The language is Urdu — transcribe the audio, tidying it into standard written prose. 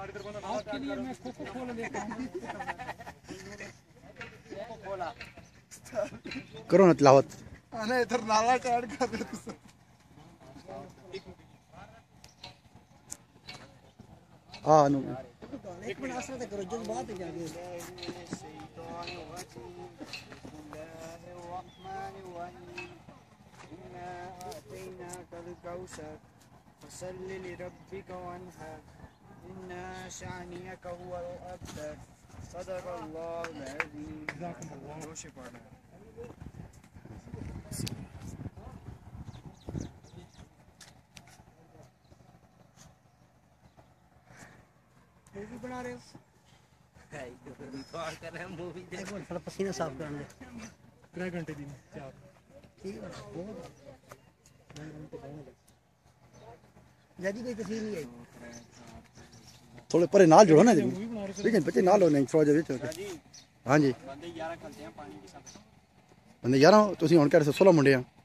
آپ کے لیے میں کوکو کولا لیتا ہوں. کرو نا تلاوت. انا ادھر نالا چاڑ کر دے تو ہاں نو ایک منٹ آسرا تک کرو جذبات ہے جاگے. فصل لربك وانحر إن شانئك هو الأبتر صدق الله العظيم. جزاكم الله. روشے پڑھنا ہے. مووی بنا رہے ہو؟ مووی ایک منٹ تھوڑا پسینہ صاف کرنے دے. 3 گھنٹے دی 4 ٹھیک ہے زیادہ کوئی تصویر نہیں آئی. تھوڑے پرے نال جوڑو نا جی. مووی بنا رہے لیکن بچے نال ہونے تھوڑا جہا وچ. ہاں جی بندے 11 کھلتے ہیں پانی کے ساتھ. بندے 11 تسی ہن کہہ رہے 16 منڈے ہیں.